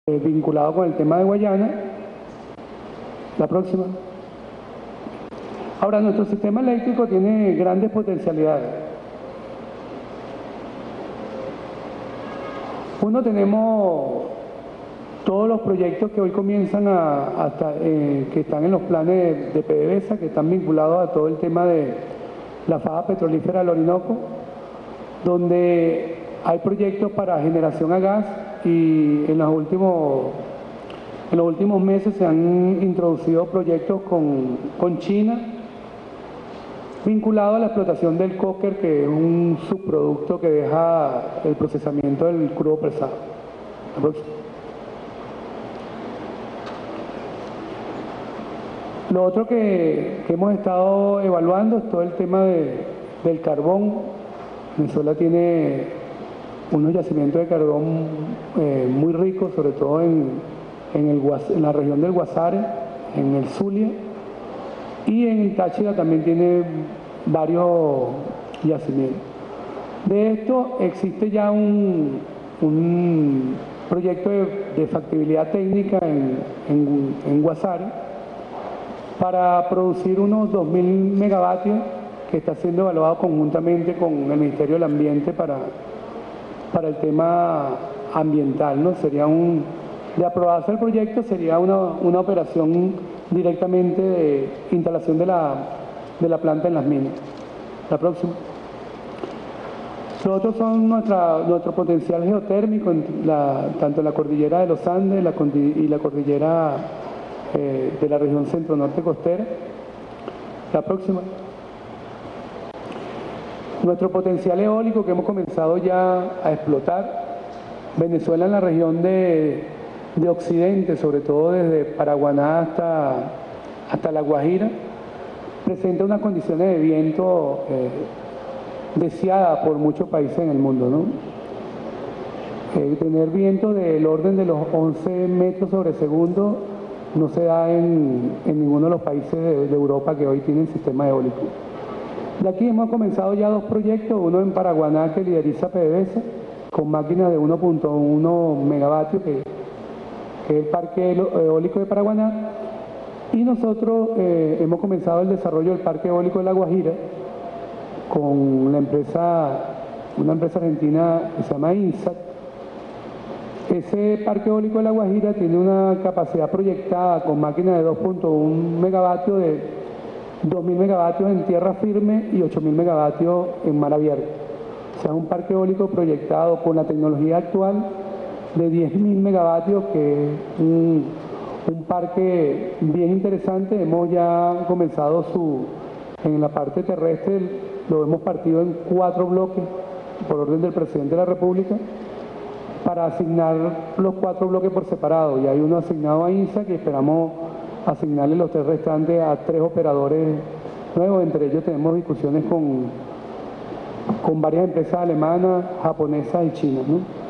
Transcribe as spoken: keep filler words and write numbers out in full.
eh, vinculado con el tema de Guayana. La próxima. Ahora, nuestro sistema eléctrico tiene grandes potencialidades. Uno, tenemos todos los proyectos que hoy comienzan a, hasta, eh, que están en los planes de PDVSA, que están vinculados a todo el tema de la faja petrolífera del Orinoco, donde hay proyectos para generación a gas y en los últimos, en los últimos meses se han introducido proyectos con, con China vinculados a la explotación del coker, que es un subproducto que deja el procesamiento del crudo pesado. Lo otro que, que hemos estado evaluando es todo el tema de, del carbón. Venezuela tiene unos yacimientos de carbón eh, muy ricos, sobre todo en, en, el, en la región del Guasare, en el Zulia, y en Táchira también tiene varios yacimientos. De esto existe ya un, un proyecto de, de factibilidad técnica en, en, en Guasare para producir unos dos mil megavatios, que está siendo evaluado conjuntamente con el Ministerio del Ambiente para, para el tema ambiental, ¿no? Sería un, de aprobarse el proyecto, sería una, una operación directamente de instalación de la, de la planta en las minas. La próxima. Los otros son nuestra, nuestro potencial geotérmico, en la, tanto en la cordillera de los Andes la, y la cordillera eh, de la región centro-norte costera. La próxima. Nuestro potencial eólico que hemos comenzado ya a explotar. Venezuela en la región de, de Occidente, sobre todo desde Paraguaná hasta, hasta La Guajira, presenta unas condiciones de viento eh, deseadas por muchos países en el mundo, ¿no? Eh, tener viento del orden de los once metros sobre segundo no se da en, en ninguno de los países de, de Europa que hoy tienen sistema eólico. De aquí hemos comenzado ya dos proyectos, uno en Paraguaná que lideriza PDVSA, con máquinas de uno punto uno megavatios, que, que es el parque eólico de Paraguaná, y nosotros eh, hemos comenzado el desarrollo del parque eólico de La Guajira con la empresa, una empresa argentina que se llama INSAT. Ese parque eólico de La Guajira tiene una capacidad proyectada con máquinas de dos punto uno megavatios, de dos mil megavatios en tierra firme y ocho mil megavatios en mar abierto. O sea, un parque eólico proyectado con la tecnología actual de diez mil megavatios, que es un, un parque bien interesante. Hemos ya comenzado su, en la parte terrestre, lo hemos partido en cuatro bloques por orden del presidente de la República, para asignar los cuatro bloques por separado. Y hay uno asignado a INSA, que esperamos asignarle los tres restantes a tres operadores nuevos. Entre ellos tenemos discusiones con, con varias empresas alemanas, japonesas y chinas, ¿no?